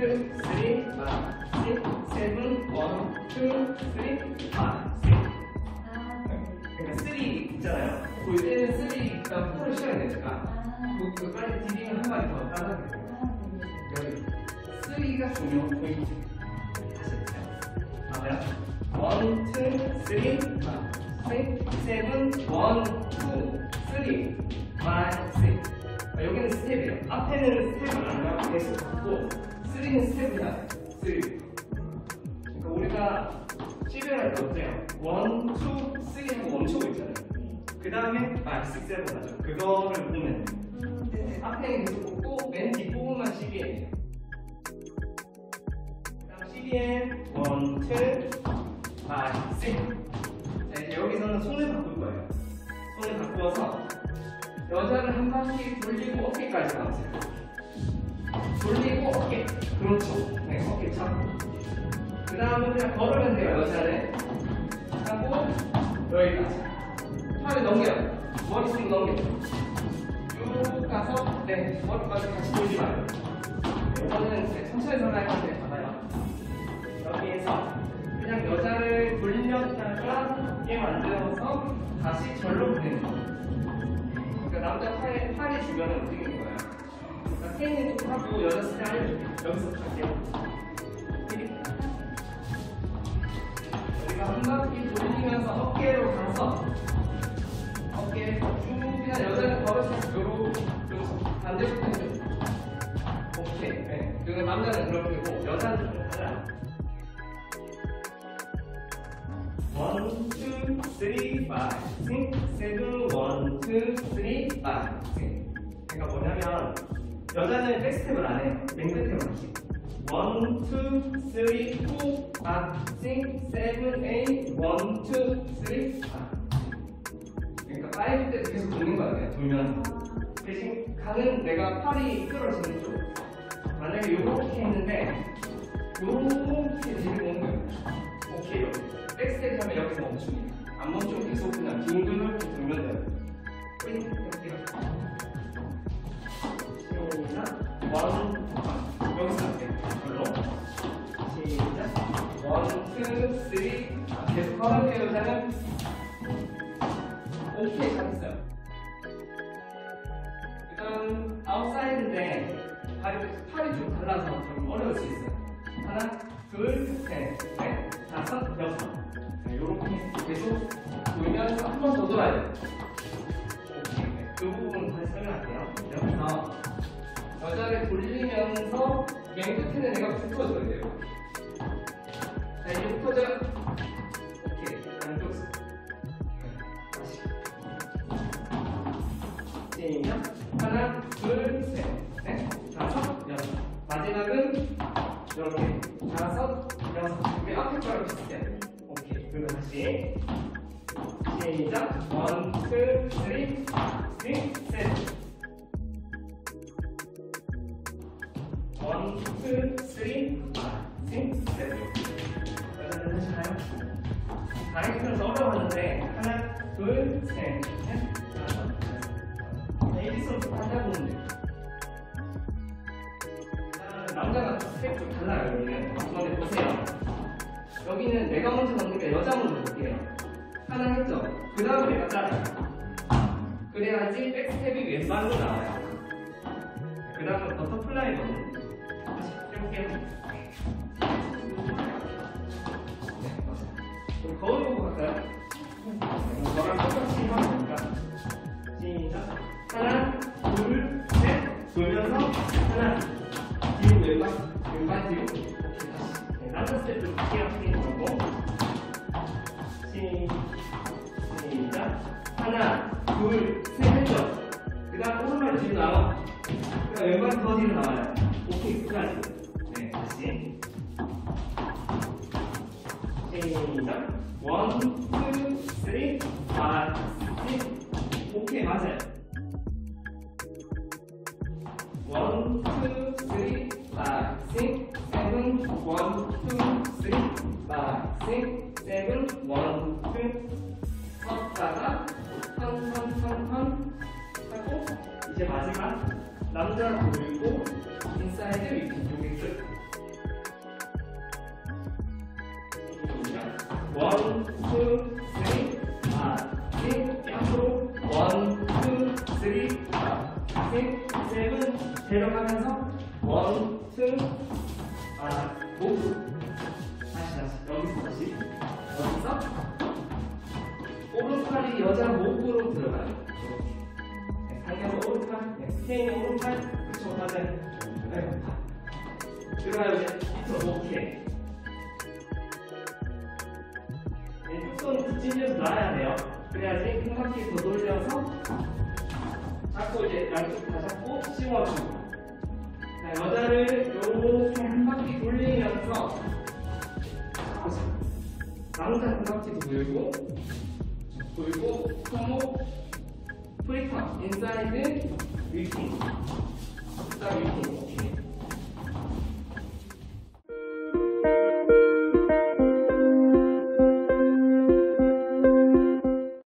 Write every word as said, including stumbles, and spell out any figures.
two, three, five, six, seven, one, two, three, five, six. 그러니까 삼 있잖아요. 볼 때는 삼가 포를 쉬어야 되니까 그, 그 빨리 디딩을 한 마디 더 따라야 돼요. 여기 삼가 중요 포인트. 다시 해주세요. 봐봐요. one, two, three, five, six, seven, one, two, three, five, six. 여기는 스텝이에요. 앞에는 스텝을 안 하고 계속 갖고 삼는 스텝을 해야 돼요. 삼. 그러니까 우리가 시벨 할 때 어때요? 일, 이, 삼 하고 멈추고 있잖아요. 그 다음에 오, 육, 칠 하죠. 그거를 보면 앞에는 계속 뽑고 맨 뒷부분만 십이엔이에요. 그 다음 십이엔 일, 이, 오, 육. 자, 이제 여기서는 손을 바꿀 거예요. 손을 바꾸어서 여자를 한 바퀴 돌리고 어깨까지 가보세요. 돌리고 어깨. 그렇죠. 네, 어깨 잡고. 그 다음은 그냥 걸으면 돼요. 여자를 하고 여기까지. 팔을 넘겨요. 머리통 넘겨요. 쭉 가서 네, 머리까지 같이 돌지 마요. 이거는 네, 천천히 전화할 건데 봐봐요. 여기에서 그냥 여자를 돌렸다가 어깨 만들어서 다시 절로 보내는 거예요. 그러니까 남자 팔, 팔이 주변에 움직이는 거예요. 그러니까 케이는 좀 하고 여자 스텝 알려줄게요. 여기서 갈게요. 우리가 한 바퀴 돌리면서 어깨로 가서 어깨 쭉 그냥 여자는 걸어서 요로 반대쪽 해줘. 오케이. 네. 그리고 남자는 그렇게고 여자는 좀 달라요. one, two, three, five, six, seven, one, two, three, five, six. 그러니까 뭐냐면 여자는 백스텝을 안 해요. 맹스텝을 하지. one, two, three, four, five, six, seven, eight, one, two, three, five. 그러니까 파이브 때 계속 도는 거야. 그냥 돌면서. 대신 가는 내가 팔이 끌어지는 쪽. 만약에 이렇게 했는데 이렇게 들고 오는 거예요. 오케이. 백스텝 하면 여기서 멈춥니다. 안 멈추면 계속 그냥 빙글을 돌면 돼요. 뿌잉, 여기요. 시작. 원, 여기서 할게요. 이걸로. 시작. 원, 투, 쓰리. 계속 걸어볼게요, 여자는. 오케이, 잘했어요. 그 다음, 아웃사이드인데, 발이, 팔이 좀 달라서 좀 어려울 수 있어요. 하나, 둘, 셋, 넷, 다섯, 여섯. 이렇게 계속 돌면서 한 번 더 돌아야 돼요. 오케이. 이 부분 다시 설명할게요. 여기서 여자를 돌리면서 맨 끝에는 내가 붙어줘야 돼요. 자, 이제 붙어줘요. 오케이. 양쪽 다시. 시작. 하나, 둘, 셋, 넷, 다섯, 여섯. 마지막은 이렇게 다섯, 여섯. 우리 앞에 거랑 비슷해요. 그리고 다시 시작. 원, 투, 쓰리, 쓰리, 셋. 원, 투, 쓰리, 셋, 셋. 여자들 다시 가요. 다이어트는 어려워하는데 하나, 둘, 셋, 넷, 다섯, 여섯. 에이비스로 하다 보면 돼요. 남자가 스텝 좀 달라요. 여기는 이번에 보세요. 여기는 내가 먼저 넣으니까 여자 먼저 볼게요. 하나 했죠? 그 다음에 내가 짜요. 그래야지 백스텝이 왼발로 나와요. 그 다음은 버터플라이거든요. 다시 해볼게요. 네, 맞아요. 거울 보고 갈까요? 저랑 똑같이 하면 되니까. 시작. 하나, 둘, 셋. 돌면서 하나. 뒤로 왼발, 왼발 뒤로. 남자 스텝 좀 크게 하시는 거고. 시작. 하나, 둘, 셋 했죠? 그 다음 오른발 뒤로 나와. 그 다음 왼발 더 뒤로 나와요. 오케이, 끝까지. 네, 다시. 시작. 원, 투, 쓰리, 파, 육. 오케이, 맞아요. 원, 투, 쓰리, 파, 육. seven, one, two, three, five, six, seven, one, two. 섰다가 턴, 턴, 턴, 턴 하고 이제 마지막 남자 돌리고 인사이드 위피. 여기 끝. 여자 목으로 들어가요. 이렇게. 당겨서 오른팔, 네. 태인이 오른팔, 그쵸, 맞아요. 네. 들어가요, 이제. 밑으로, 오케이. 네, 손 뒷진에서 놔야 돼요. 그래야지 한 바퀴 더 돌려서 잡고 이제 양쪽 다 잡고 씌워주고. 자, 여자를 이렇게 한 바퀴 돌리면서 남자 한 바퀴 돌고 돌고 손목 프리턴 인사이드 위핑 딱 위핑. 오케이.